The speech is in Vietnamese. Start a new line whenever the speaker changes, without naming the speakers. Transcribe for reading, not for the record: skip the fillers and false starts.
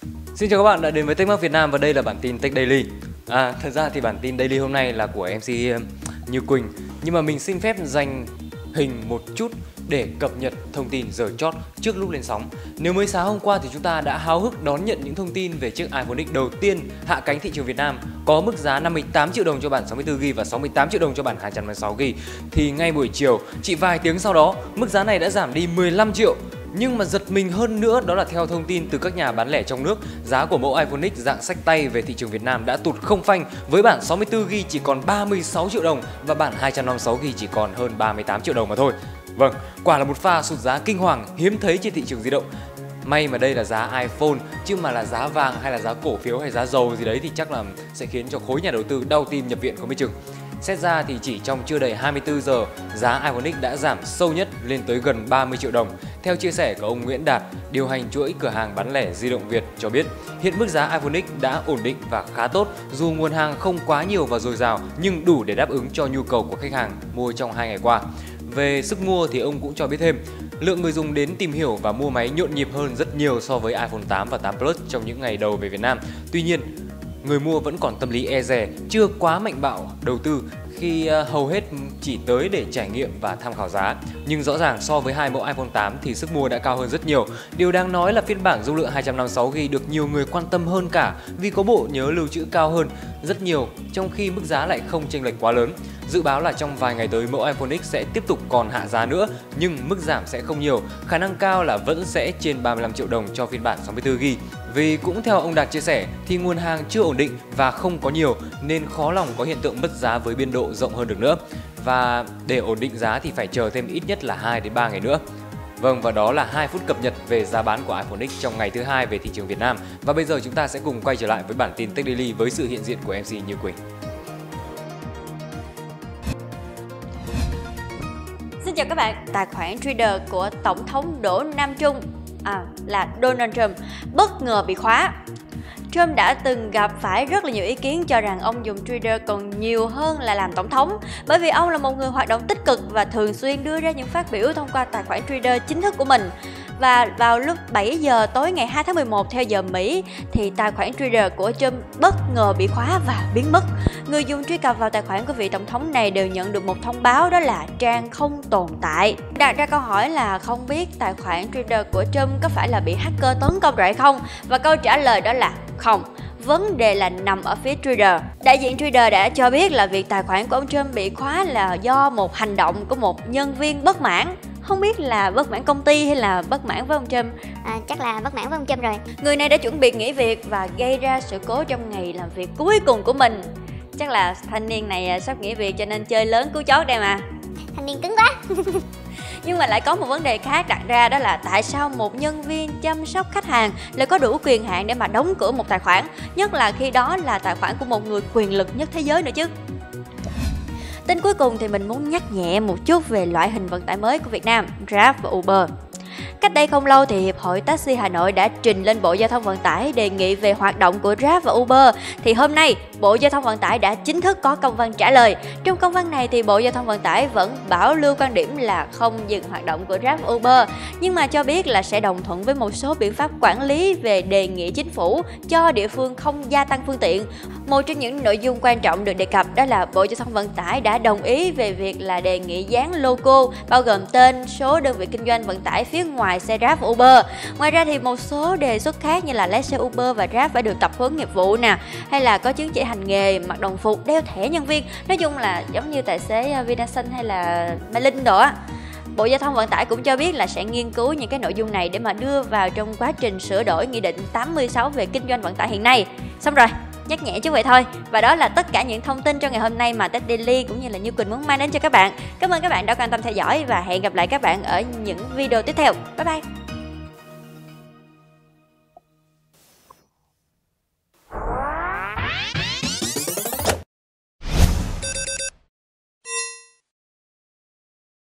Xin chào các bạn đã đến với Techmark Việt Nam và đây là bản tin Tech Daily. Thật ra thì bản tin Daily hôm nay là của MC Như Quỳnh, nhưng mà mình xin phép dành hình một chút để cập nhật thông tin giờ chót trước lúc lên sóng. Nếu mới sáng hôm qua thì chúng ta đã háo hức đón nhận những thông tin về chiếc iPhone X đầu tiên hạ cánh thị trường Việt Nam có mức giá 58 triệu đồng cho bản 64GB và 68 triệu đồng cho bản 256GB. Thì ngay buổi chiều, chỉ vài tiếng sau đó, mức giá này đã giảm đi 15 triệu. Nhưng mà giật mình hơn nữa đó là theo thông tin từ các nhà bán lẻ trong nước, giá của mẫu iPhone X dạng xách tay về thị trường Việt Nam đã tụt không phanh, với bản 64GB chỉ còn 36 triệu đồng và bản 256GB chỉ còn hơn 38 triệu đồng mà thôi. Vâng, quả là một pha sụt giá kinh hoàng hiếm thấy trên thị trường di động. May mà đây là giá iPhone, chứ mà là giá vàng hay là giá cổ phiếu hay giá dầu gì đấy thì chắc là sẽ khiến cho khối nhà đầu tư đau tim nhập viện không biết chừng. Xét ra thì chỉ trong chưa đầy 24 giờ, giá iPhone X đã giảm sâu nhất lên tới gần 30 triệu đồng. Theo chia sẻ của ông Nguyễn Đạt, điều hành chuỗi cửa hàng bán lẻ di động Việt cho biết, hiện mức giá iPhone X đã ổn định và khá tốt, dù nguồn hàng không quá nhiều và dồi dào nhưng đủ để đáp ứng cho nhu cầu của khách hàng mua trong 2 ngày qua. Về sức mua thì ông cũng cho biết thêm, lượng người dùng đến tìm hiểu và mua máy nhộn nhịp hơn rất nhiều so với iPhone 8 và 8 Plus trong những ngày đầu về Việt Nam. Tuy nhiên, người mua vẫn còn tâm lý e dè, chưa quá mạnh bạo đầu tư khi hầu hết chỉ tới để trải nghiệm và tham khảo giá. Nhưng rõ ràng so với hai mẫu iPhone 8 thì sức mua đã cao hơn rất nhiều. Điều đáng nói là phiên bản dung lượng 256GB được nhiều người quan tâm hơn cả vì có bộ nhớ lưu trữ cao hơn rất nhiều, trong khi mức giá lại không chênh lệch quá lớn. Dự báo là trong vài ngày tới mẫu iPhone X sẽ tiếp tục còn hạ giá nữa, nhưng mức giảm sẽ không nhiều, khả năng cao là vẫn sẽ trên 35 triệu đồng cho phiên bản 64GB. Vì cũng theo ông Đạt chia sẻ thì nguồn hàng chưa ổn định và không có nhiều nên khó lòng có hiện tượng mất giá với biên độ rộng hơn được nữa. Và để ổn định giá thì phải chờ thêm ít nhất là 2 đến 3 ngày nữa. Vâng, và đó là 2 phút cập nhật về giá bán của iPhone X trong ngày thứ hai về thị trường Việt Nam. Và bây giờ chúng ta sẽ cùng quay trở lại với bản tin Tech Daily với sự hiện diện của MC Như Quỳnh.
Xin chào các bạn, tài khoản Twitter của Tổng thống Đỗ Nam Trung là Donald Trump bất ngờ bị khóa. Trump đã từng gặp phải rất là nhiều ý kiến cho rằng ông dùng Twitter còn nhiều hơn là làm tổng thống, bởi vì ông là một người hoạt động tích cực và thường xuyên đưa ra những phát biểu thông qua tài khoản Twitter chính thức của mình. Và vào lúc 7 giờ tối ngày 2 tháng 11 theo giờ Mỹ thì tài khoản Twitter của Trump bất ngờ bị khóa và biến mất. Người dùng truy cập vào tài khoản của vị tổng thống này đều nhận được một thông báo đó là trang không tồn tại. Đặt ra câu hỏi là không biết tài khoản Twitter của Trump có phải là bị hacker tấn công rồi hay không? Và câu trả lời đó là không. Vấn đề là nằm ở phía Twitter. Đại diện Twitter đã cho biết là việc tài khoản của ông Trump bị khóa là do một hành động của một nhân viên bất mãn. Không biết là bất mãn công ty hay là bất mãn với ông Trump?
Chắc là bất mãn với ông Trump rồi.
Người này đã chuẩn bị nghỉ việc và gây ra sự cố trong ngày làm việc cuối cùng của mình. Chắc là thanh niên này sắp nghỉ việc cho nên chơi lớn cứu chót đây mà.
Thanh niên cứng quá.
Nhưng mà lại có một vấn đề khác đặt ra, đó là tại sao một nhân viên chăm sóc khách hàng lại có đủ quyền hạn để mà đóng cửa một tài khoản, nhất là khi đó là tài khoản của một người quyền lực nhất thế giới nữa chứ. Tin cuối cùng thì mình muốn nhắc nhẹ một chút về loại hình vận tải mới của Việt Nam, Grab và Uber. Cách đây không lâu thì Hiệp hội Taxi Hà Nội đã trình lên Bộ Giao thông Vận tải đề nghị về hoạt động của Grab và Uber. Thì hôm nay, Bộ Giao thông Vận tải đã chính thức có công văn trả lời. Trong công văn này thì Bộ Giao thông Vận tải vẫn bảo lưu quan điểm là không dừng hoạt động của Grab và Uber, nhưng mà cho biết là sẽ đồng thuận với một số biện pháp quản lý về đề nghị chính phủ cho địa phương không gia tăng phương tiện. Một trong những nội dung quan trọng được đề cập đó là Bộ Giao thông Vận tải đã đồng ý về việc là đề nghị dán logo bao gồm tên, số đơn vị kinh doanh vận tải phía ngoài xe Grab và Uber. Ngoài ra thì một số đề xuất khác như là lái xe Uber và Grab phải được tập huấn nghiệp vụ nè, hay là có chứng chỉ hành nghề, mặc đồng phục, đeo thẻ nhân viên. Nói chung là giống như tài xế Vinasun hay là Mai Linh đồ á. Bộ Giao thông Vận tải cũng cho biết là sẽ nghiên cứu những cái nội dung này để mà đưa vào trong quá trình sửa đổi Nghị định 86 về kinh doanh vận tải hiện nay. Xong rồi, nhắc nhẹ chứ vậy thôi. Và đó là tất cả những thông tin trong ngày hôm nay mà Tech Daily cũng như là Như Quỳnh muốn mang đến cho các bạn. Cảm ơn các bạn đã quan tâm theo dõi và hẹn gặp lại các bạn ở những video tiếp theo. Bye bye!